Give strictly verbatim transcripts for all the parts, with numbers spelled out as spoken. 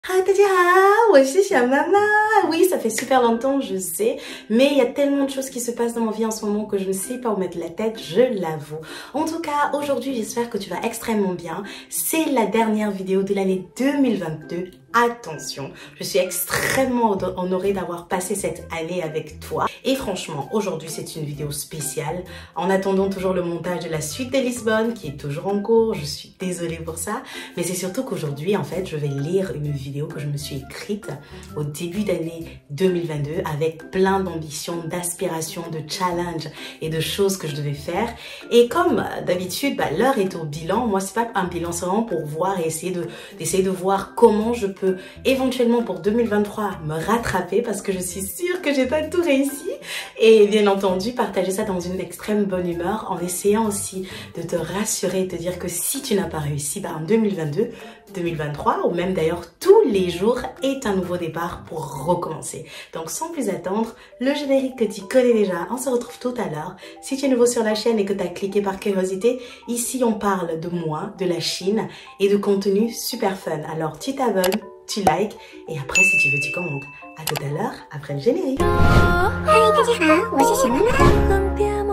Ah,我是小maman. Oui, ça fait super longtemps, je sais, mais il y a tellement de choses qui se passent dans ma vie en ce moment que je ne sais pas où mettre la tête, je l'avoue. En tout cas, aujourd'hui, j'espère que tu vas extrêmement bien. C'est la dernière vidéo de l'année deux mille vingt-deux. Attention, je suis extrêmement honorée d'avoir passé cette année avec toi. Et franchement, aujourd'hui, c'est une vidéo spéciale. En attendant toujours le montage de la suite de Lisbonne, qui est toujours en cours, je suis désolée pour ça. Mais c'est surtout qu'aujourd'hui, en fait, je vais lire une vidéo que je me suis écrite au début d'année deux mille vingt-deux avec plein d'ambitions, d'aspirations, de challenges et de choses que je devais faire. Et comme d'habitude, bah, l'heure est au bilan. Moi, c'est pas un bilan, c'est vraiment pour voir et essayer de, d'essayer de voir comment je peux Peut éventuellement pour deux mille vingt-trois me rattraper parce que je suis sûre que j'ai pas tout réussi et bien entendu partager ça dans une extrême bonne humeur en essayant aussi de te rassurer et te dire que si tu n'as pas réussi, bah en deux mille vingt-deux, deux mille vingt-trois ou même d'ailleurs tous les jours est un nouveau départ pour recommencer. Donc sans plus attendre, le générique que tu connais déjà, on se retrouve tout à l'heure. Si tu es nouveau sur la chaîne et que tu as cliqué par curiosité, ici on parle de moi, de la Chine et de contenu super fun. Alors tu t'abonnes, tu likes et après si tu veux tu commentes. À tout à l'heure après le générique. Hi, 大家好，我是小妈妈。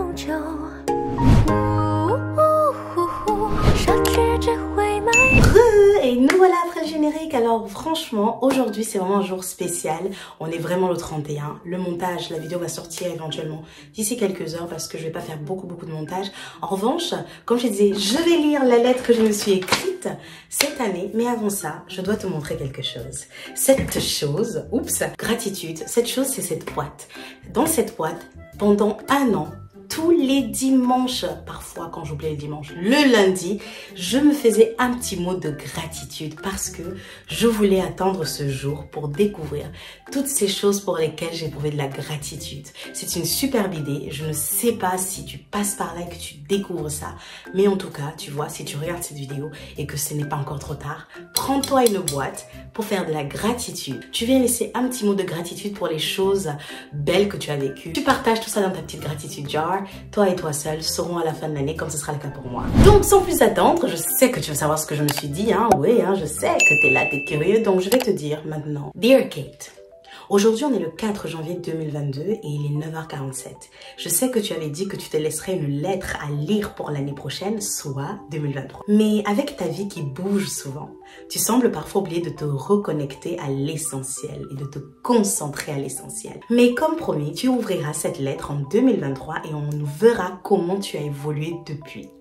Et nous voilà après le générique. Alors franchement, aujourd'hui c'est vraiment un jour spécial. On est vraiment le trente et un. Le montage, la vidéo va sortir éventuellement d'ici quelques heures parce que je vais pas faire beaucoup beaucoup de montage. En revanche, comme je disais, je vais lire la lettre que je me suis écrite cette année. Mais avant ça, je dois te montrer quelque chose. Cette chose, oups, gratitude. Cette chose, c'est cette boîte. Dans cette boîte, pendant un an, tous les dimanches, parfois quand j'oubliais le dimanche, le lundi, je me faisais un petit mot de gratitude parce que je voulais attendre ce jour pour découvrir toutes ces choses pour lesquelles j'éprouvais de la gratitude. C'est une superbe idée. Je ne sais pas si tu passes par là et que tu découvres ça, mais en tout cas, tu vois, si tu regardes cette vidéo et que ce n'est pas encore trop tard, prends-toi une boîte pour faire de la gratitude. Tu viens laisser un petit mot de gratitude pour les choses belles que tu as vécues. Tu partages tout ça dans ta petite gratitude jar. Toi et toi seul seront à la fin de l'année comme ce sera le cas pour moi. Donc sans plus attendre, je sais que tu veux savoir ce que je me suis dit, hein. Oui, hein, je sais que t'es là, t'es curieux, donc je vais te dire maintenant. Dear Kate, aujourd'hui on est le quatre janvier deux mille vingt-deux et il est neuf heures quarante-sept. Je sais que tu avais dit que tu te laisserais une lettre à lire pour l'année prochaine, soit deux mille vingt-trois. Mais avec ta vie qui bouge souvent, tu sembles parfois oublier de te reconnecter à l'essentiel et de te concentrer à l'essentiel. Mais comme promis, tu ouvriras cette lettre en deux mille vingt-trois et on verra comment tu as évolué depuis.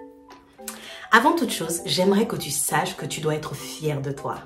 Avant toute chose, j'aimerais que tu saches que tu dois être fier de toi,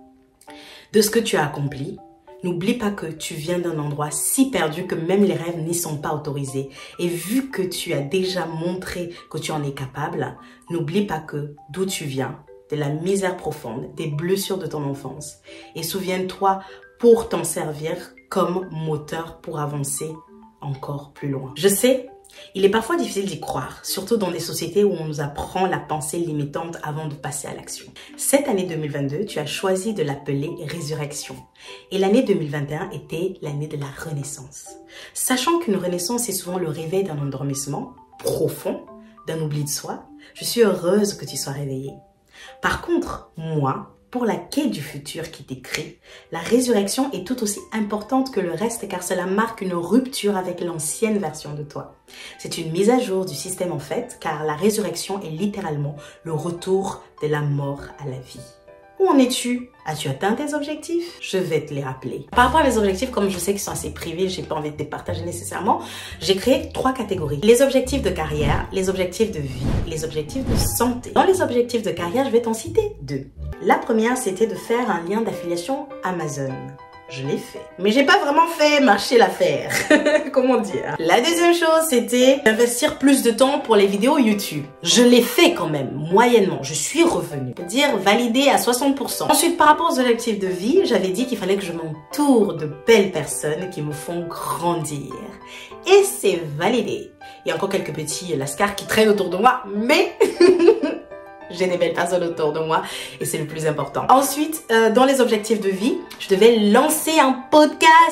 de ce que tu as accompli. N'oublie pas que tu viens d'un endroit si perdu que même les rêves n'y sont pas autorisés. Et vu que tu as déjà montré que tu en es capable, n'oublie pas que d'où tu viens, de la misère profonde, des blessures de ton enfance. Et souviens-toi pour t'en servir comme moteur pour avancer encore plus loin. Je sais, il est parfois difficile d'y croire, surtout dans des sociétés où on nous apprend la pensée limitante avant de passer à l'action. Cette année deux mille vingt-deux, tu as choisi de l'appeler résurrection. Et l'année deux mille vingt et un était l'année de la renaissance. Sachant qu'une renaissance est souvent le réveil d'un endormissement profond, d'un oubli de soi, je suis heureuse que tu sois réveillée. Par contre, moi, pour la quête du futur qui t'écrit, la résurrection est tout aussi importante que le reste car cela marque une rupture avec l'ancienne version de toi. C'est une mise à jour du système en fait car la résurrection est littéralement le retour de la mort à la vie. Où en es-tu? As-tu atteint tes objectifs? Je vais te les rappeler. Par rapport à mes objectifs, comme je sais qu'ils sont assez privés, j'ai pas envie de les partager nécessairement, j'ai créé trois catégories. Les objectifs de carrière, les objectifs de vie, les objectifs de santé. Dans les objectifs de carrière, je vais t'en citer deux. La première, c'était de faire un lien d'affiliation Amazon. Je l'ai fait. Mais j'ai pas vraiment fait marcher l'affaire. Comment dire? La deuxième chose, c'était d'investir plus de temps pour les vidéos YouTube. Je l'ai fait quand même, moyennement. Je suis revenue. C'est-à-dire validé à soixante pour cent. Ensuite, par rapport aux objectifs de vie, j'avais dit qu'il fallait que je m'entoure de belles personnes qui me font grandir. Et c'est validé. Il y a encore quelques petits lascars qui traînent autour de moi, mais... j'ai des belles personnes autour de moi et c'est le plus important. Ensuite, euh, dans les objectifs de vie, je devais lancer un podcast.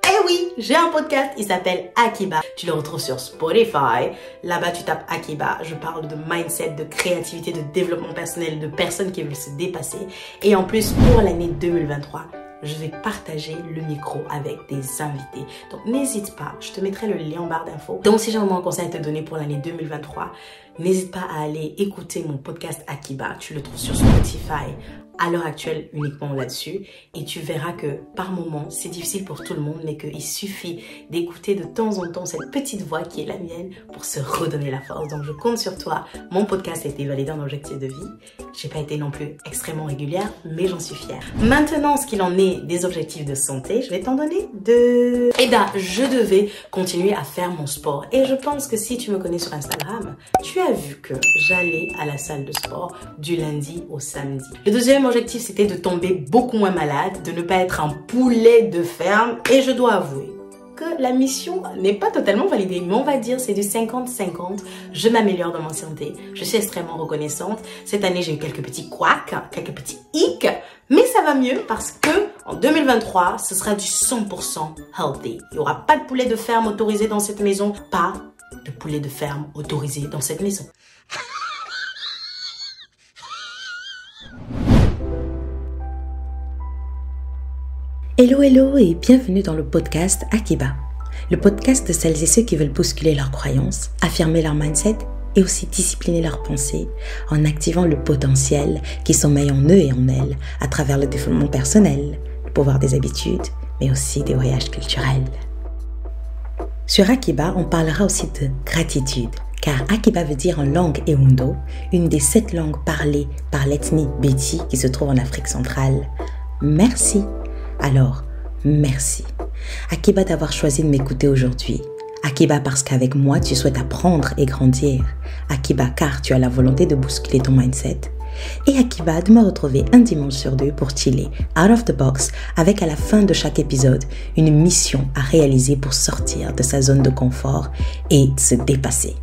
Eh oui, j'ai un podcast, il s'appelle Akiba. Tu le retrouves sur Spotify. Là-bas, tu tapes Akiba. Je parle de mindset, de créativité, de développement personnel, de personnes qui veulent se dépasser. Et en plus, pour l'année deux mille vingt-trois, je vais partager le micro avec des invités. Donc, n'hésite pas, je te mettrai le lien en barre d'infos. Donc, si j'ai vraiment un conseil à te donner pour l'année deux mille vingt-trois, n'hésite pas à aller écouter mon podcast Akiba. Tu le trouves sur Spotify. À l'heure actuelle uniquement là-dessus, et tu verras que par moments c'est difficile pour tout le monde, mais qu'il suffit d'écouter de temps en temps cette petite voix qui est la mienne pour se redonner la force. Donc je compte sur toi. Mon podcast a été validé en objectif de vie. J'ai pas été non plus extrêmement régulière, mais j'en suis fière. Maintenant, ce qu'il en est des objectifs de santé, je vais t'en donner deux. Et bien, je devais continuer à faire mon sport, et je pense que si tu me connais sur Instagram, tu as vu que j'allais à la salle de sport du lundi au samedi. Le deuxième objectif, c'était de tomber beaucoup moins malade, de ne pas être un poulet de ferme, et je dois avouer que la mission n'est pas totalement validée, mais on va dire c'est du cinquante cinquante. Je m'améliore dans ma santé, je suis extrêmement reconnaissante. Cette année, j'ai eu quelques petits couacs, quelques petits hicks, mais ça va mieux parce que en deux mille vingt-trois, ce sera du cent pour cent healthy. Il n'y aura pas de poulet de ferme autorisé dans cette maison, pas de poulet de ferme autorisé dans cette maison. Hello hello et bienvenue dans le podcast Akiba, le podcast de celles et ceux qui veulent bousculer leurs croyances, affirmer leur mindset et aussi discipliner leurs pensées en activant le potentiel qui sommeille en eux et en elles à travers le développement personnel, le pouvoir des habitudes, mais aussi des voyages culturels. Sur Akiba, on parlera aussi de gratitude, car Akiba veut dire en langue Ehundo, une des sept langues parlées par l'ethnie Beti qui se trouve en Afrique centrale. Merci. Alors, merci. Akiba d'avoir choisi de m'écouter aujourd'hui. Akiba parce qu'avec moi, tu souhaites apprendre et grandir. Akiba car tu as la volonté de bousculer ton mindset. Et Akiba de me retrouver un dimanche sur deux pour chiller out of the box avec à la fin de chaque épisode une mission à réaliser pour sortir de sa zone de confort et se dépasser.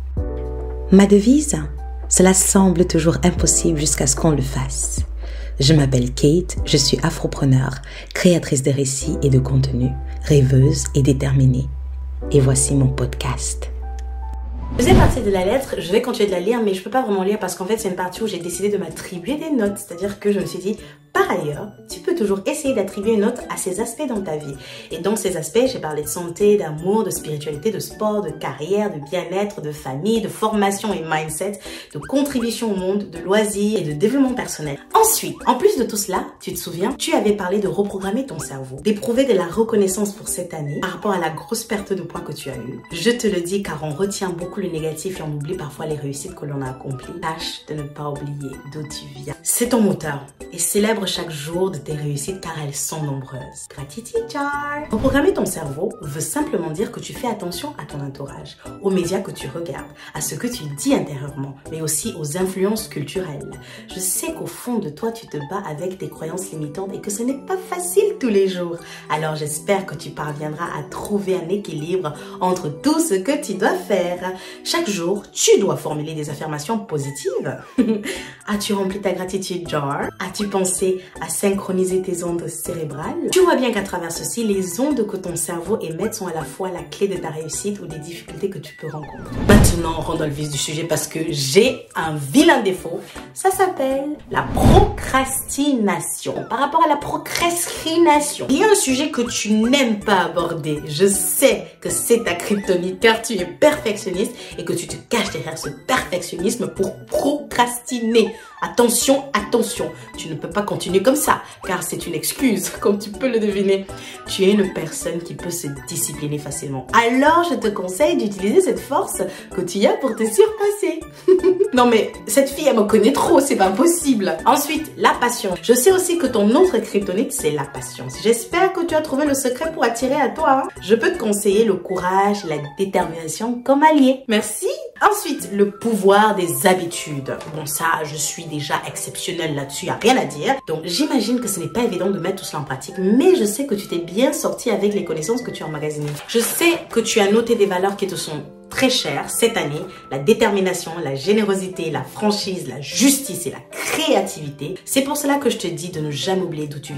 Ma devise, cela semble toujours impossible jusqu'à ce qu'on le fasse. Je m'appelle Kate, je suis afropreneur, créatrice de récits et de contenus, rêveuse et déterminée. Et voici mon podcast. Deuxième partie de la lettre, je vais continuer de la lire, mais je peux pas vraiment lire parce qu'en fait c'est une partie où j'ai décidé de m'attribuer des notes. C'est-à-dire que je me suis dit, par ailleurs, tu peux toujours essayer d'attribuer une note à ces aspects dans ta vie. Et dans ces aspects, j'ai parlé de santé, d'amour, de spiritualité, de sport, de carrière, de bien-être, de famille, de formation et mindset, de contribution au monde, de loisirs et de développement personnel. Ensuite, en plus de tout cela, tu te souviens, tu avais parlé de reprogrammer ton cerveau, d'éprouver de la reconnaissance pour cette année par rapport à la grosse perte de poids que tu as eue. Je te le dis car on retient beaucoup le négatif et on oublie parfois les réussites que l'on a accomplies. Tâche de ne pas oublier d'où tu viens. C'est ton moteur et célèbre chaque jour de tes réussites car elles sont nombreuses. Gratitude jar. Reprogrammer ton cerveau veut simplement dire que tu fais attention à ton entourage, aux médias que tu regardes, à ce que tu dis intérieurement, mais aussi aux influences culturelles. Je sais qu'au fond de toi, tu te bats avec tes croyances limitantes et que ce n'est pas facile tous les jours. Alors j'espère que tu parviendras à trouver un équilibre entre tout ce que tu dois faire. Chaque jour, tu dois formuler des affirmations positives. As-tu rempli ta gratitude jar? As-tu pensé à synchroniser tes ondes cérébrales? Tu vois bien qu'à travers ceci, les ondes que ton cerveau émet sont à la fois la clé de ta réussite ou des difficultés que tu peux rencontrer. Maintenant, on rentre dans le vif du sujet parce que j'ai un vilain défaut. Ça s'appelle la procrastination. Par rapport à la procrastination, il y a un sujet que tu n'aimes pas aborder. Je sais que c'est ta kryptonite car tu es perfectionniste et que tu te caches derrière ce perfectionnisme pour procrastiner. Attention, attention, tu ne peux pas continuer comme ça, car c'est une excuse, comme tu peux le deviner. Tu es une personne qui peut se discipliner facilement. Alors, je te conseille d'utiliser cette force que tu as pour te surpasser. Non mais, cette fille, elle me connaît trop, c'est pas possible. Ensuite, la passion. Je sais aussi que ton autre kryptonite, c'est la patience. J'espère que tu as trouvé le secret pour attirer à toi. Hein. Je peux te conseiller le courage, la détermination comme allié. Merci. Ensuite, le pouvoir des habitudes. Bon, ça, je suis déjà exceptionnelle là-dessus, y a rien à dire. Donc, j'imagine que ce n'est pas évident de mettre tout cela en pratique, mais je sais que tu t'es bien sorti avec les connaissances que tu as emmagasinées. Je sais que tu as noté des valeurs qui te sont très chères cette année, la détermination, la générosité, la franchise, la justice et la créativité. C'est pour cela que je te dis de ne jamais oublier d'où tu viens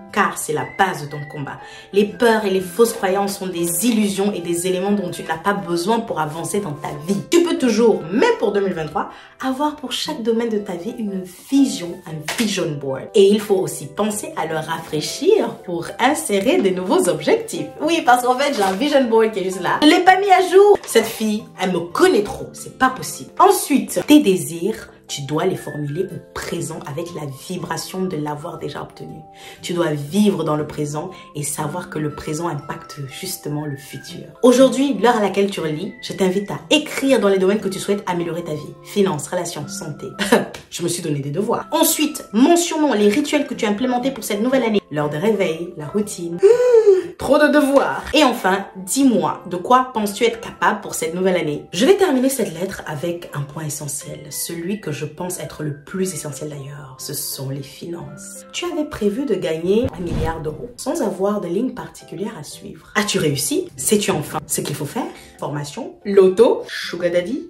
car c'est la base de ton combat. Les peurs et les fausses croyances sont des illusions et des éléments dont tu n'as pas besoin pour avancer dans ta vie. Tu peux toujours, même pour deux mille vingt-trois, avoir pour chaque domaine de ta vie une vision, un vision board. Et il faut aussi penser à le rafraîchir pour insérer des nouveaux objectifs. Oui, parce qu'en fait, j'ai un vision board qui est juste là. Je l'ai pas mis à jour. Cette fille, elle me connaît trop. C'est pas possible. Ensuite, tes désirs, tu dois les formuler au présent avec la vibration de l'avoir déjà obtenu. Tu dois vivre dans le présent et savoir que le présent impacte justement le futur. Aujourd'hui, l'heure à laquelle tu relis, je t'invite à écrire dans les domaines que tu souhaites améliorer ta vie. Finances, relations, santé. Je me suis donné des devoirs. Ensuite, mentionnons les rituels que tu as implémentés pour cette nouvelle année. L'heure de réveil, la routine. Trop de devoirs. Et enfin, dis-moi, de quoi penses-tu être capable pour cette nouvelle année? Je vais terminer cette lettre avec un point essentiel, celui que je pense être le plus essentiel d'ailleurs, ce sont les finances. Tu avais prévu de gagner un milliard d'euros sans avoir de ligne particulière à suivre. As-tu réussi? Sais-tu enfin ce qu'il faut faire? Formation? Loto? Sugar daddy?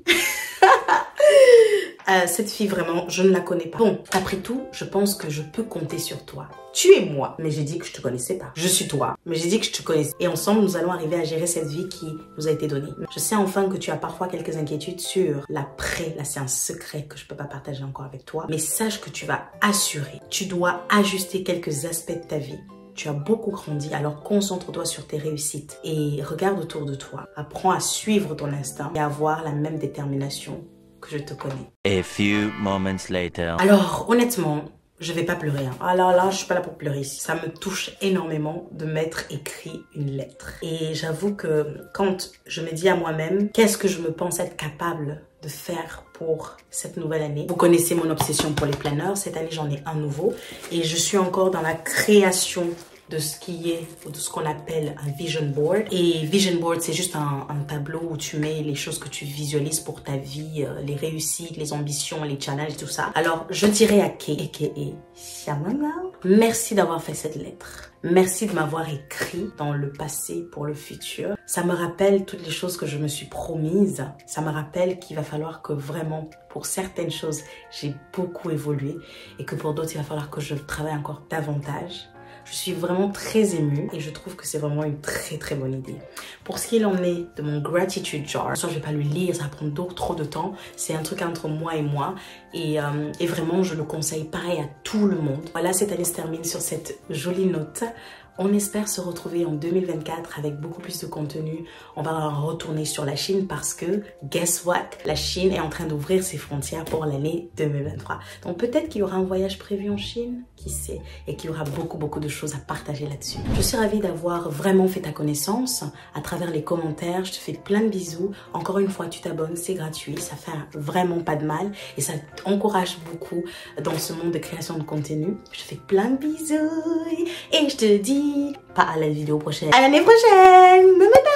Euh, cette fille, vraiment, je ne la connais pas. Bon, après tout, je pense que je peux compter sur toi. Tu es moi, mais j'ai dit que je te connaissais pas. Je suis toi, mais j'ai dit que je te connaissais. Et ensemble, nous allons arriver à gérer cette vie qui nous a été donnée. Je sais enfin que tu as parfois quelques inquiétudes sur l'après. Là, c'est un secret que je peux pas partager encore avec toi. Mais sache que tu vas assurer. Tu dois ajuster quelques aspects de ta vie. Tu as beaucoup grandi, alors concentre-toi sur tes réussites et regarde autour de toi. Apprends à suivre ton instinct et à avoir la même détermination que je te connais. A few moments later. Alors, honnêtement, je vais pas pleurer. Hein. Alors là, je suis pas là pour pleurer. Ça me touche énormément de m'être écrit une lettre. Et j'avoue que quand je me dis à moi-même, qu'est-ce que je me pense être capable de faire pour cette nouvelle année. Vous connaissez mon obsession pour les planeurs. Cette année, j'en ai un nouveau. Et je suis encore dans la création de ce qui est, ou de ce qu'on appelle un vision board. Et vision board, c'est juste un, un tableau où tu mets les choses que tu visualises pour ta vie, euh, les réussites, les ambitions, les challenges, tout ça. Alors, je dirais à Kay, aka Shamana, merci d'avoir fait cette lettre. Merci de m'avoir écrit dans le passé pour le futur. Ça me rappelle toutes les choses que je me suis promises. Ça me rappelle qu'il va falloir que vraiment, pour certaines choses, j'ai beaucoup évolué et que pour d'autres, il va falloir que je travaille encore davantage. Je suis vraiment très émue et je trouve que c'est vraiment une très très bonne idée. Pour ce qu'il en est de mon gratitude jar, je ne vais pas le lire, ça va prendre trop de temps. C'est un truc entre moi et moi et, euh, et vraiment je le conseille pareil à tout le monde. Voilà, cette année se termine sur cette jolie note. On espère se retrouver en deux mille vingt-quatre avec beaucoup plus de contenu. On va retourner sur la Chine parce que, guess what? La Chine est en train d'ouvrir ses frontières pour l'année deux mille vingt-trois. Donc peut-être qu'il y aura un voyage prévu en Chine, qui sait, et qu'il y aura beaucoup beaucoup de choses à partager là-dessus. Je suis ravie d'avoir vraiment fait ta connaissance à travers les commentaires. Je te fais plein de bisous. Encore une fois, tu t'abonnes, c'est gratuit. Ça fait vraiment pas de mal et ça t'encourage beaucoup dans ce monde de création de contenu. Je te fais plein de bisous et je te dis pas à la vidéo prochaine, à l'année prochaine. Bye bye.